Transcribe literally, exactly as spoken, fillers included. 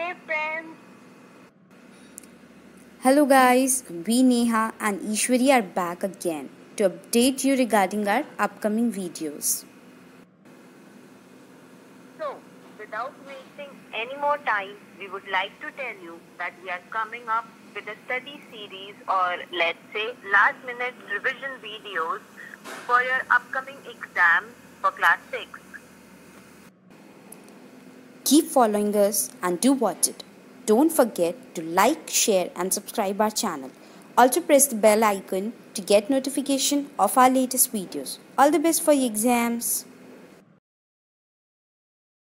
Hey friends! Hello guys, we Neha and Ishwari are back again to update you regarding our upcoming videos. So, without wasting any more time, we would like to tell you that we are coming up with a study series or let's say last minute revision videos for your upcoming exams for class six. Keep following us and do watch it. Don't forget to like, share and subscribe our channel. Also press the bell icon to get notification of our latest videos. All the best for your exams.